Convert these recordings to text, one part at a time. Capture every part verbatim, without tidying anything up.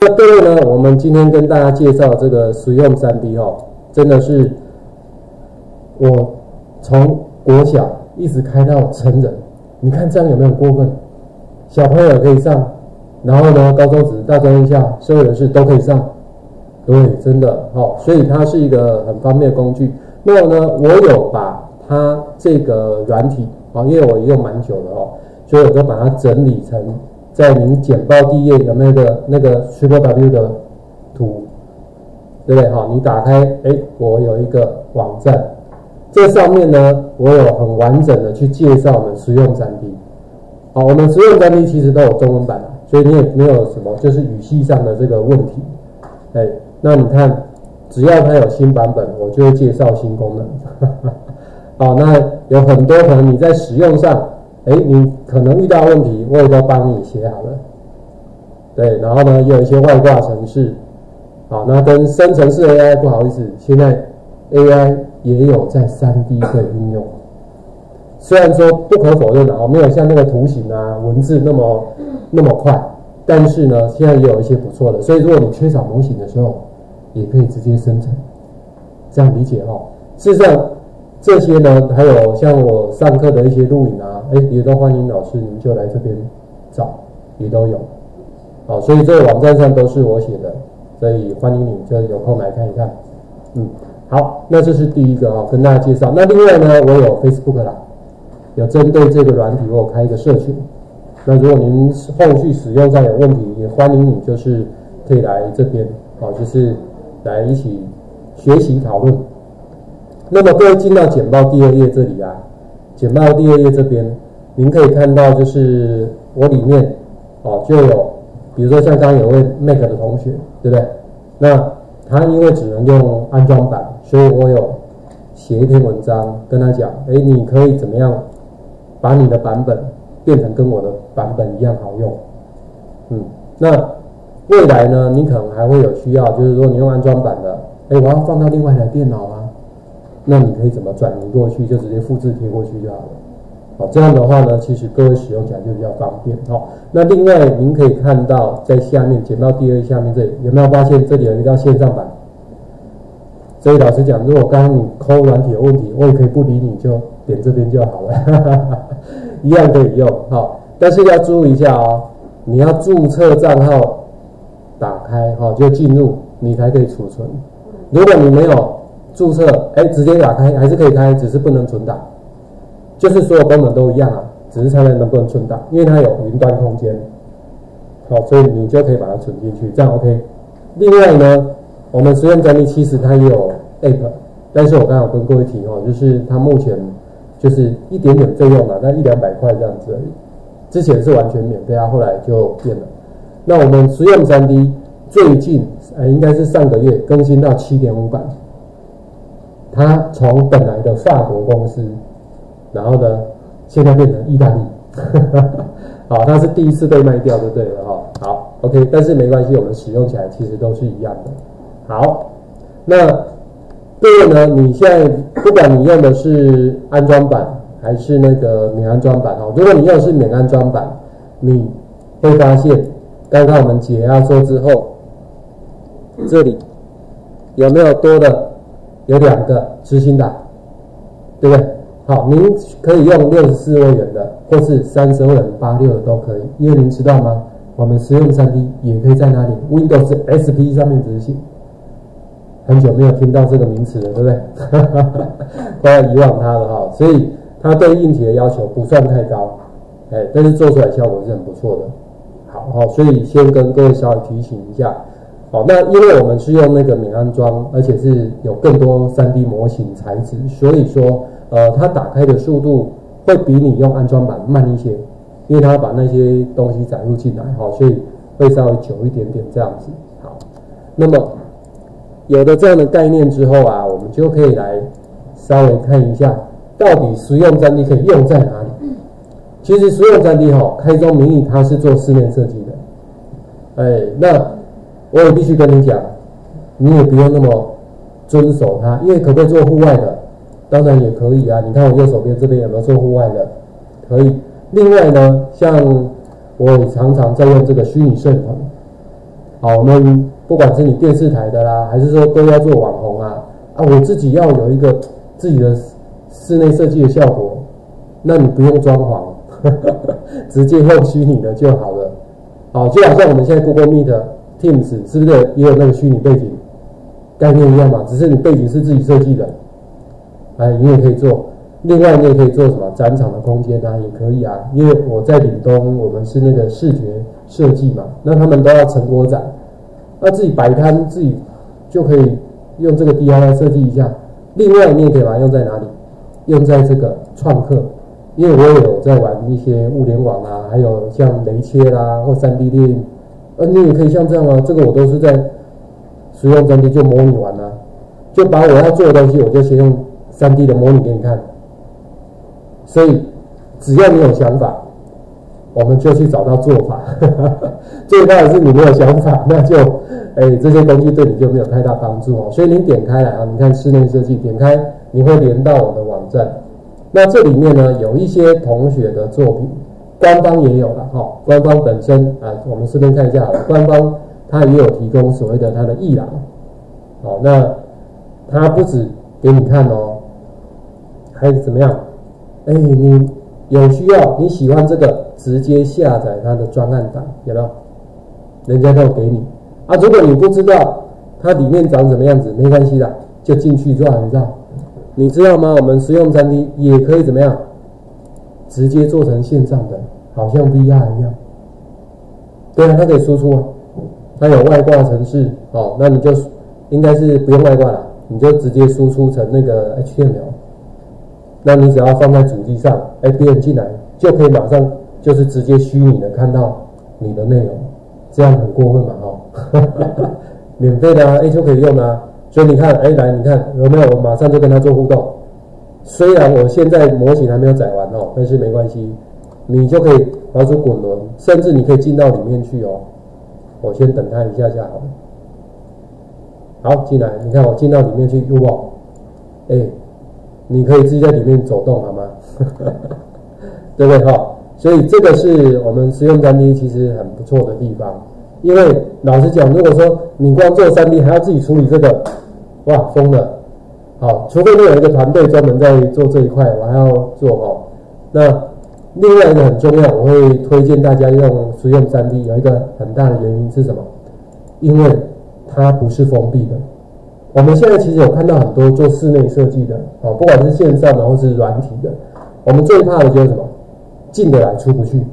那各位呢，我们今天跟大家介绍这个实用 三 D 哦，真的是我从国小一直开到成人，你看这样有没有过分？小朋友可以上，然后呢，高中职、大专院校、社会人士都可以上，对，真的哦，所以它是一个很方便的工具。那么呢，我有把它这个软体啊，因为我用蛮久的哦，所以我就把它整理成在您简报第一页有没有那个那个 Triple W 的图，对不对？好，你打开，哎，我有一个网站，这上面呢，我有很完整的去介绍我们实用 三 D。好，我们实用 三 D 其实都有中文版的，所以你也没有什么就是语系上的这个问题。哎，那你看。只要它有新版本，我就会介绍新功能。好，那有很多可能你在使用上，哎，你可能遇到问题，我也都帮你写好了。对，然后呢，也有一些外挂程式。好，那跟生成式 A I 不好意思，现在 A I 也有在 三 D 可以应用。虽然说不可否认啊，没有像那个图形啊、文字那么那么快，但是呢，现在也有一些不错的。所以如果你缺少模型的时候，也可以直接生成，这样理解哦。事实上，这些呢，还有像我上课的一些录影啊，哎，也都欢迎老师你们就来这边找，也都有。好，所以这个网站上都是我写的，所以欢迎你就有空来看一看。嗯，好，那这是第一个哦，跟大家介绍。那另外呢，我有 Facebook 啦，有针对这个软体，我有开一个社群。那如果您后续使用上有问题，也欢迎你就是可以来这边，好，就是来一起学习讨论。那么各位进到简报第二页这里啊，简报第二页这边，您可以看到就是我里面哦就有，比如说像刚刚有位 Mac 的同学，对不对？那他因为只能用安装版，所以我有写一篇文章跟他讲，哎，你可以怎么样把你的版本变成跟我的版本一样好用。嗯，那未来呢，你可能还会有需要，就是如果你用安装版的，哎，我要放到另外一台电脑啊，那你可以怎么转移过去，就直接复制贴过去就好了。好，这样的话呢，其实各位使用起来就比较方便。好，那另外您可以看到在下面简报第二下面这里有没有发现这里有一道线上版？所以老实讲，如果刚刚你抠软体有问题，我也可以不理你，就点这边就好了，一样可以用。好，但是要注意一下哦，你要注册账号打开，哈，就进入，你才可以储存。如果你没有注册，哎，直接打开还是可以开，只是不能存档。就是所有功能都一样啊，只是差在能不能存档，因为它有云端空间。好，所以你就可以把它存进去，这样 OK。另外呢，我们实用专利其实它也有 App， 但是我刚刚有跟各位提哦，就是它目前就是一点点费用嘛，那一两百块这样子而已。之前是完全免费啊，后来就变了。那我们实用 三 D 最近呃应该是上个月更新到 七点五 版，它从本来的法国公司，然后呢现在变成意大利，好，它是第一次被卖掉就对了哈。好 ，OK， 但是没关系，我们使用起来其实都是一样的。好，那各位呢，你现在不管你用的是安装版还是那个免安装版哦，如果你用的是免安装版，你会发现刚刚我们解压缩之后，这里有没有多的？有两个执行档，对不对？好，您可以用六十四位元的，或是三十二人八六的都可以，因为您知道吗？我们实用 三 D 也可以在哪里 ？Windows S P 上面执行。很久没有听到这个名词了，对不对？快要遗忘它了哈，所以它对硬体的要求不算太高，哎，但是做出来效果是很不错的。好，好，所以先跟各位稍微提醒一下。好，那因为我们是用那个免安装，而且是有更多 三 D 模型材质，所以说，呃，它打开的速度会比你用安装版慢一些，因为它要把那些东西载入进来，好，所以会稍微久一点点这样子。好，那么有了这样的概念之后啊，我们就可以来稍微看一下，到底实用 三 D 可以用在哪里？其实实用 三 D 哈，开宗明义它是做室内设计的，哎，那我也必须跟你讲，你也不用那么遵守它，因为可不可以做户外的？当然也可以啊。你看我右手边这边有没有做户外的？可以。另外呢，像我常常在用这个虚拟摄影棚， 好，我们不管是你电视台的啦，还是说都要做网红啊，啊，我自己要有一个自己的室内设计的效果，那你不用装潢，呵呵直接用虚拟的就好了。好，就好像我们现在 Google Meet、Teams 是不是也有那个虚拟背景概念一样嘛？只是你背景是自己设计的，哎，你也可以做。另外，你也可以做什么展场的空间啊，也可以啊。因为我在岭东，我们是那个视觉设计嘛，那他们都要成果展，那自己摆摊自己就可以用这个 D I Y 设计一下。另外，你也可以把它用在哪里？用在这个创客，因为我也有在玩一些物联网啊，还有像雷切啦或 三 D 列印，呃，你也可以像这样啊。这个我都是在使用 三 D 就模拟完啊，就把我要做的东西，我就先用 三 D 的模拟给你看。所以，只要你有想法，我们就去找到做法。最怕的是你没有想法，那就，哎，这些工具对你就没有太大帮助哦。所以你点开来啊，你看室内设计，点开你会连到我的网站。那这里面呢，有一些同学的作品，官方也有了哈、哦。官方本身啊，我们顺便看一下好了，官方它也有提供所谓的它的艺廊，哦，那它不止给你看哦，还怎么样？哎，你有需要，你喜欢这个，直接下载它的专案档，有没有？人家都有给你啊。如果你不知道它里面长什么样子，没关系啦，就进去做一照。你知道吗？我们实用 三 D 也可以怎么样？直接做成线上的，好像 V R 一样。对啊，它可以输出啊，它有外挂程式哦，那你就应该是不用外挂了，你就直接输出成那个 H T M L。那你只要放在主机上，哎，别人进来就可以马上就是直接虚拟的看到你的内容，这样很过分嘛？哦，免费的啊，哎就可以用啊。所以你看，哎，来你看有没有？我马上就跟他做互动。虽然我现在模型还没有载完哦，但是没关系，你就可以滑出滚轮，甚至你可以进到里面去哦。我先等他一下下好了。好，进来，你看我进到里面去，有没有？哎。你可以自己在里面走动，好吗？对不对哈？所以这个是我们实用 三 D 其实很不错的地方。因为老实讲，如果说你光做 三 D 还要自己处理这个，哇，疯了！好，除非你有一个团队专门在做这一块，我还要做哈。那另外一个很重要，我会推荐大家用实用 三 D， 有一个很大的原因是什么？因为它不是封闭的。我们现在其实有看到很多做室内设计的，哦，不管是线上的或是软体的，我们最怕的就是什么？进得来出不去。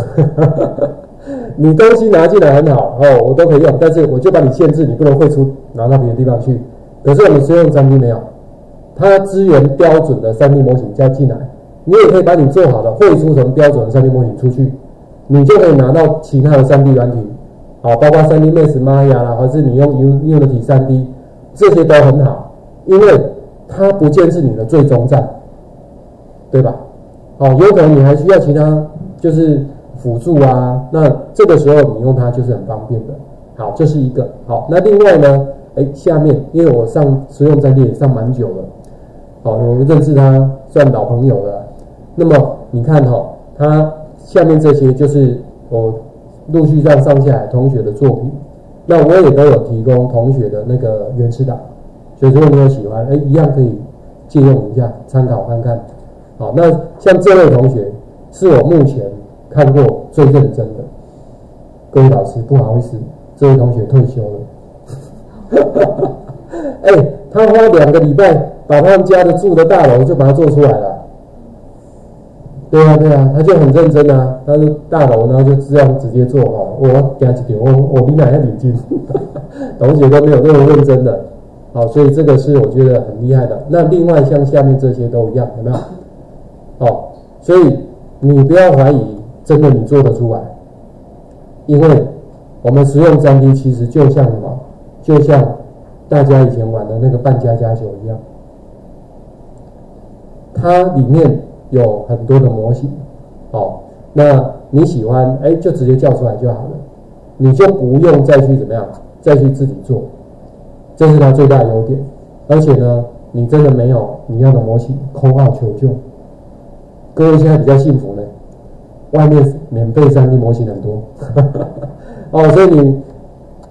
你东西拿进来很好哦，我都可以用，但是我就把你限制，你不能汇出拿到别的地方去。可是我们实用 三 D 没有，它支援标准的 三 D 模型加进来，你也可以把你做好的汇出成标准的 三 D 模型出去，你就可以拿到其他的 三 D 软体，好，包括 三 D Max、Maya 啦，或是你用 Unity 三 D。这些都很好，因为它不见是你的最终站，对吧？哦，有可能你还需要其他就是辅助啊，那这个时候你用它就是很方便的。好，这是一个。好，那另外呢，哎，下面因为我上实用 三 D 也上蛮久了，好，我认识他算老朋友了。那么你看哈、哦，他下面这些就是我陆续上上下来同学的作品。那我也都有提供同学的那个原始档，所以如果你有喜欢，哎，一样可以借用一下，参考看看。好，那像这位同学是我目前看过最认真的。各位老师，不好意思，这位同学退休了。哎，他花两个礼拜把他们家的住的大楼就把它做出来了。对啊，对啊，他就很认真啊，他是大楼呢就这样直接做哦。我给他一点，我我比哪要领巾，同学都没有那么认真的，好，所以这个是我觉得很厉害的。那另外像下面这些都一样，有没有？哦，所以你不要怀疑，真的你做得出来，因为我们实用 三 D 其实就像什么，就像大家以前玩的那个扮家家酒一样，它里面有很多的模型，哦，那你喜欢，哎，就直接叫出来就好了，你就不用再去怎么样，再去自己做，这是它最大的优点。而且呢，你真的没有你要的模型，call out求救。各位现在比较幸福呢，外面免费 三 D 模型很多，哦，所以你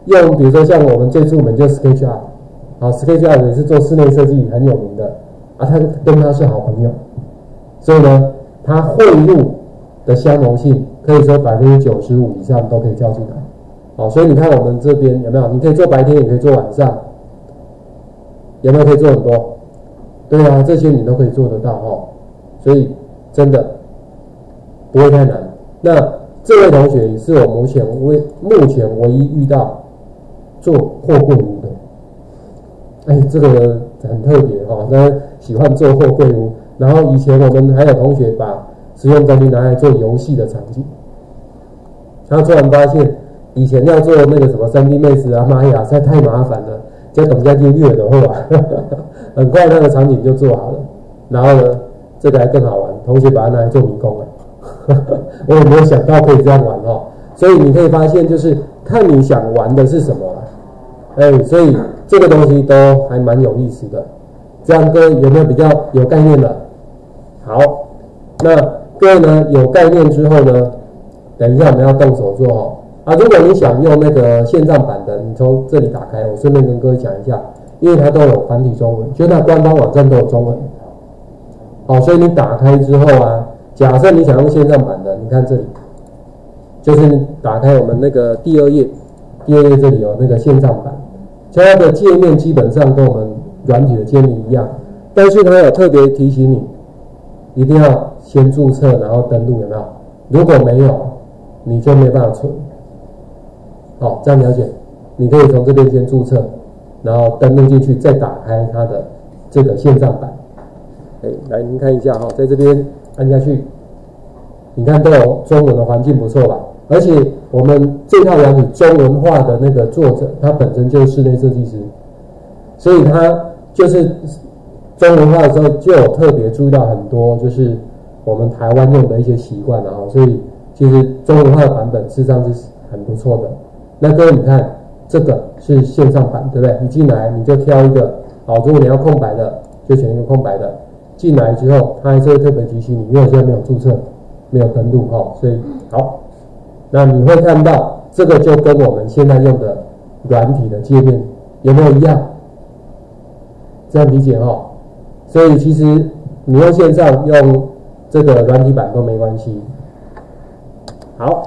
用比如说像我们最著名就 SketchUp， 好 ，SketchUp 也是做室内设计很有名的啊，他跟他是好朋友，所以呢，他汇入的相容性可以说百分之九十五以上都可以叫进来。好，所以你看我们这边有没有？你可以做白天，也可以做晚上，有没有可以做很多？对啊，这些你都可以做得到哦。所以真的不会太难。那这位同学是我目前唯目前唯一遇到做货柜屋的。哎，这个很特别哈、哦，他喜欢做货柜屋。然后以前我们还有同学把实用专利拿来做游戏的场景，然后突然发现。以前要做那个什么 三 D Max 啊、玛雅，实在太麻烦了，就等下就月的话，很快那个场景就做好了。然后呢，这个还更好玩，同学把它拿来做迷宫了，我也没有想到可以这样玩哦。所以你可以发现，就是看你想玩的是什么了，哎，所以这个东西都还蛮有意思的。这样各位有没有比较有概念了？好，那各位呢有概念之后呢，等一下我们要动手做哦。啊，如果你想用那个线上版的，你从这里打开，我顺便跟各位讲一下，因为它都有繁体中文，就那官方网站都有中文。好，所以你打开之后啊，假设你想用线上版的，你看这里，就是你打开我们那个第二页，第二页这里有那个线上版，它的界面基本上跟我们软体的界面一样，但是它有特别提醒你，一定要先注册，然后登录，有没有？如果没有，你就没办法存。好，这样了解。你可以从这边先注册，然后登录进去，再打开它的这个线上版。哎，来您看一下哈，在这边按下去，你看都有中文的环境，不错吧？而且我们这套软体中文化的那个作者，他本身就是室内设计师，所以他就是中文化的时候就有特别注意到很多，就是我们台湾用的一些习惯，然后所以其实中文化的版本事实上是很不错的。那各位你看，这个是线上版，对不对？你进来你就挑一个，好，如果你要空白的，就选一个空白的。进来之后，它还是会特别提醒你，因为我现在没有注册，没有登录哈，所以好，那你会看到这个就跟我们现在用的软体的界面有没有一样？这样理解哈？所以其实你用线上用这个软体版都没关系。好。